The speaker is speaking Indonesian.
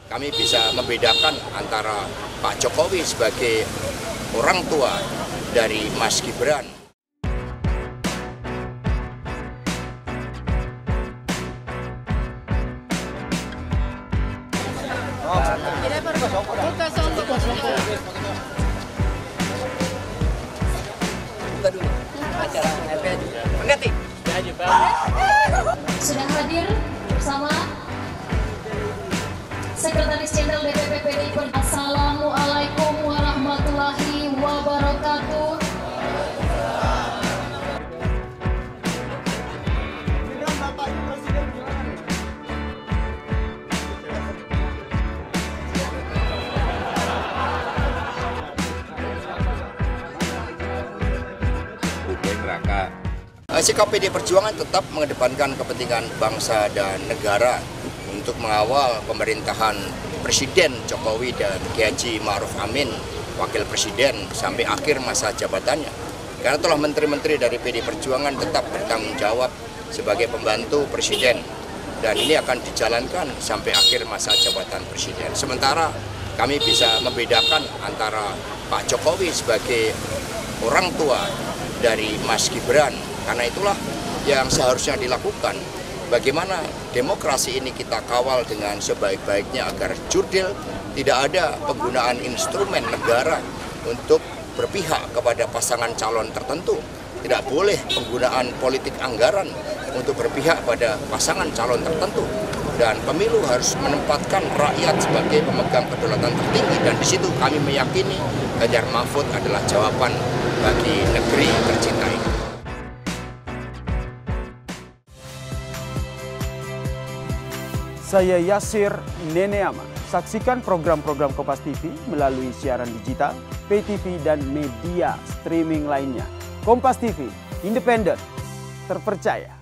Kami bisa membedakan antara Pak Jokowi sebagai orang tua dari Mas Gibran. Sudah hadir bersama Sekretaris Jenderal DPP PDI Perjuangan. Assalamualaikum warahmatullahi wabarakatuh. Sikap PDI Perjuangan tetap mengedepankan kepentingan bangsa dan negara untuk mengawal pemerintahan Presiden Jokowi dan Kiai Haji Ma'ruf Amin, Wakil Presiden, sampai akhir masa jabatannya. Karena telah menteri-menteri dari PDI Perjuangan tetap bertanggung jawab sebagai pembantu Presiden, dan ini akan dijalankan sampai akhir masa jabatan Presiden. Sementara kami bisa membedakan antara Pak Jokowi sebagai orang tua dari Mas Gibran. Karena itulah yang seharusnya dilakukan. Bagaimana demokrasi ini kita kawal dengan sebaik-baiknya agar jurdil, tidak ada penggunaan instrumen negara untuk berpihak kepada pasangan calon tertentu. Tidak boleh penggunaan politik anggaran untuk berpihak pada pasangan calon tertentu. Dan pemilu harus menempatkan rakyat sebagai pemegang kedaulatan tertinggi. Dan di situ kami meyakini Ganjar Mahfud adalah jawaban bagi negeri tercinta ini. Saya Yasir Neneama. Saksikan program-program Kompas TV melalui siaran digital, pay TV, dan media streaming lainnya. Kompas TV, independen, terpercaya.